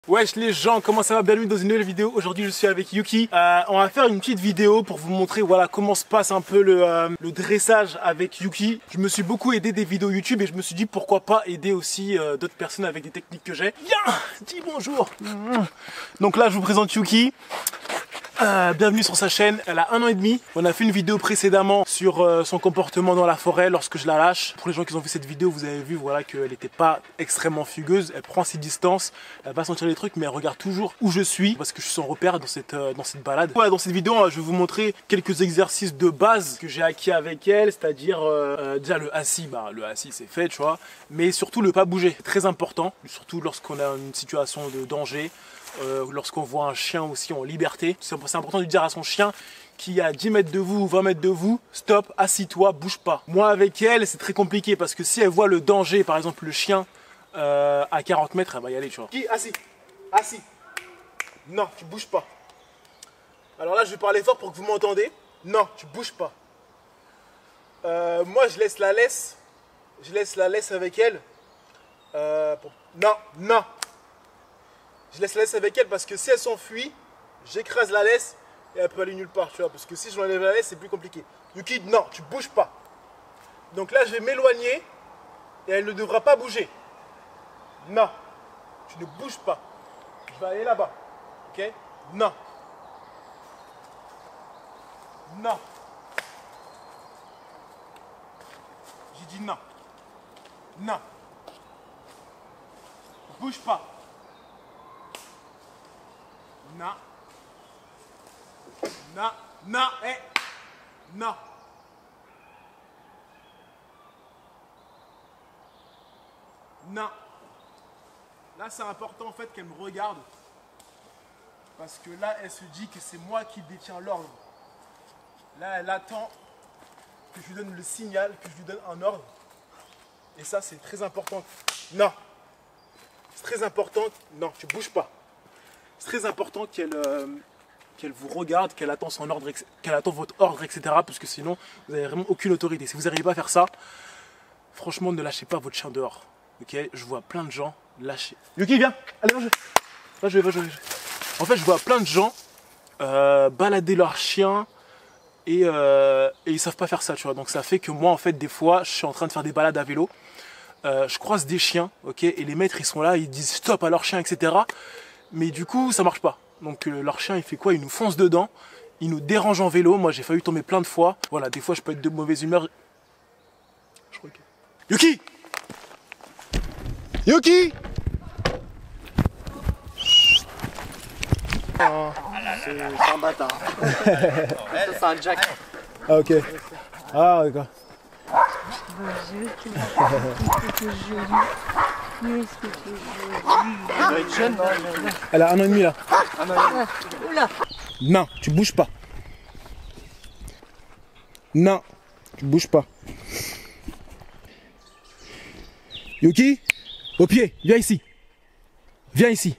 Wesh les gens, comment ça va? Bienvenue dans une nouvelle vidéo. Aujourd'hui je suis avec Yuki. On va faire une petite vidéo pour vous montrer voilà comment se passe un peu le dressage avec Yuki. Je me suis beaucoup aidé des vidéos YouTube et je me suis dit pourquoi pas aider aussi d'autres personnes avec des techniques que j'ai. Viens, dis bonjour. Donc là je vous présente Yuki. Bienvenue sur sa chaîne, elle a 1 an et demi. On a fait une vidéo précédemment sur son comportement dans la forêt lorsque je la lâche. Pour les gens qui ont vu cette vidéo, vous avez vu voilà, qu'elle n'était pas extrêmement fugueuse. Elle prend ses distances, elle va sentir les trucs, mais elle regarde toujours où je suis parce que je suis son repère dans cette balade. Voilà, dans cette vidéo, je vais vous montrer quelques exercices de base que j'ai acquis avec elle, c'est-à-dire déjà le assis. Le assis c'est fait, tu vois, mais surtout le pas bouger, très important, surtout lorsqu'on a une situation de danger. Lorsqu'on voit un chien aussi en liberté, c'est important de dire à son chien qui est à 10 mètres de vous ou 20 mètres de vous, stop, assis-toi, bouge pas. Moi avec elle c'est très compliqué parce que si elle voit le danger, par exemple le chien à 40 mètres, elle va y aller, tu vois. Qui assis, assis, non tu bouges pas. Alors là je vais parler fort pour que vous m'entendez. Non tu bouges pas. Moi je laisse la laisse avec elle. Non. Je laisse la laisse avec elle parce que si elle s'enfuit, j'écrase la laisse et elle peut aller nulle part, tu vois. Parce que si je l'enlève la laisse, c'est plus compliqué. Yuki, non, tu bouges pas. Donc là, je vais m'éloigner et elle ne devra pas bouger. Non, tu ne bouges pas. Je vais aller là-bas. Ok? Non. Non. J'ai dit non. Non. Bouge pas. Non. Non. Non. Non. Là, c'est important en fait qu'elle me regarde. Parce que là, elle se dit que c'est moi qui détiens l'ordre. Là, elle attend que je lui donne le signal, que je lui donne un ordre. Et ça, c'est très important. Non. C'est très important. Non, tu bouges pas. C'est très important qu'elle vous regarde, qu'elle attend son ordre, qu'elle attend votre ordre, etc. Parce que sinon, vous n'avez vraiment aucune autorité. Si vous n'arrivez pas à faire ça, franchement, ne lâchez pas votre chien dehors. Ok? Je vois plein de gens lâcher. Yuki, viens. Allez, va jouer. En fait, je vois plein de gens balader leur chien et ils savent pas faire ça, tu vois. Donc ça fait que moi, en fait, des fois, je suis en train de faire des balades à vélo. Je croise des chiens, ok, et les maîtres, ils sont là, ils disent stop à leur chien, etc. Mais du coup, ça marche pas. Donc leur chien, il fait quoi? Il nous fonce dedans, il nous dérange en vélo. Moi, j'ai failli tomber plein de fois. Voilà, des fois, je peux être de mauvaise humeur. Je crois que... Yuki! Yuki! Oh, c'est un bâtard. Ça, c'est un jack. Ah, ok. Ah, d'accord. Elle a 1 an et demi là. Non, tu bouges pas. Non, tu bouges pas. Yuki, au pied, viens ici. Viens ici.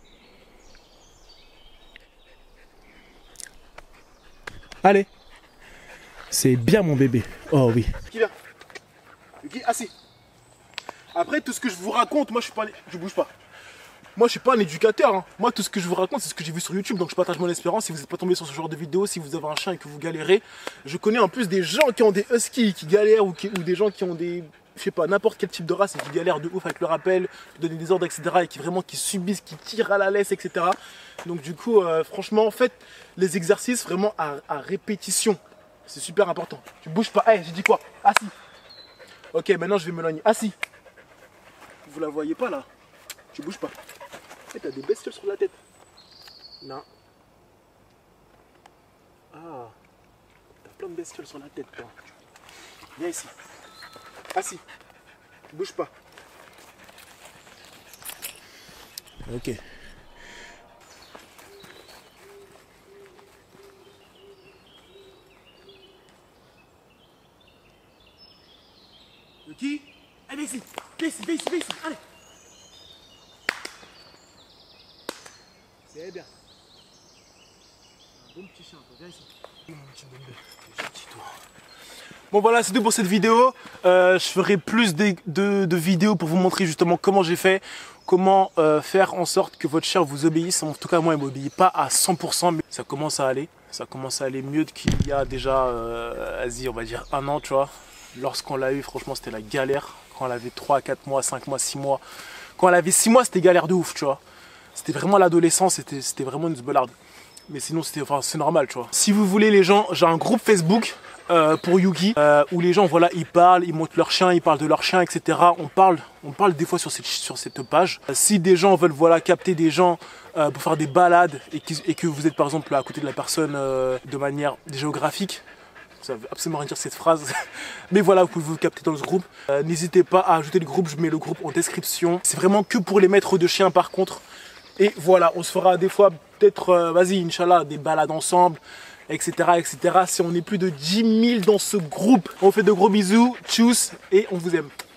Allez. C'est bien mon bébé. Oh oui. Qui vient? Yuki, assis. Après, tout ce que je vous raconte, moi je bouge pas. Moi je suis pas un éducateur, hein. Moi tout ce que je vous raconte c'est ce que j'ai vu sur YouTube, donc je partage mon expérience. Si vous n'êtes pas tombé sur ce genre de vidéo, si vous avez un chien et que vous galérez, je connais en plus des gens qui ont des huskies qui galèrent ou des gens qui ont des, je sais pas, n'importe quel type de race et qui galèrent de ouf avec le rappel, qui donnent des ordres, etc. et qui subissent, qui tirent à la laisse, etc. Donc du coup, franchement, faites les exercices vraiment à répétition. C'est super important. Tu bouges pas. Hey, j'ai dit quoi? Assis. Ok, maintenant je vais m'éloigner. Assis. Vous la voyez pas là? Tu bouges pas. Hey, t'as des bestioles sur la tête. Non. Ah. T'as plein de bestioles sur la tête, toi. Viens ici. Assis. Bouge pas. Ok. Yuki, allez ici. Viens ici. Allez. C'est bien. Un bon petit chien, viens ici. Mon petit bébé, gentil toi. Bon voilà, c'est tout pour cette vidéo. Je ferai plus de vidéos pour vous montrer justement comment j'ai fait, comment faire en sorte que votre chien vous obéisse. En tout cas, moi, il ne m'obéit pas à 100%, mais ça commence à aller. Ça commence à aller mieux qu'il y a déjà, vas-y, on va dire 1 an, tu vois. Lorsqu'on l'a eu, franchement, c'était la galère. Quand elle avait 3, 4 mois, 5 mois, 6 mois. Quand elle avait 6 mois, c'était galère de ouf, tu vois. C'était vraiment l'adolescence, c'était vraiment une zbelarde. Mais sinon, c'est normal, tu vois. Si vous voulez, les gens, j'ai un groupe Facebook pour Yuki, où les gens, voilà, ils parlent, ils montrent leur chien, ils parlent de leur chien, etc. On parle des fois sur cette page. Si des gens veulent, voilà, capter des gens pour faire des balades et que vous êtes, par exemple, à côté de la personne de manière géographique, ça veut absolument rien dire cette phrase, mais voilà, vous pouvez vous capter dans ce groupe. N'hésitez pas à ajouter le groupe, je mets le groupe en description. C'est vraiment que pour les maîtres de chiens, par contre. Et voilà, on se fera des fois, peut-être, vas-y, Inch'Allah, des balades ensemble, etc., etc. Si on est plus de 10 000 dans ce groupe, on fait de gros bisous, tchuss, et on vous aime.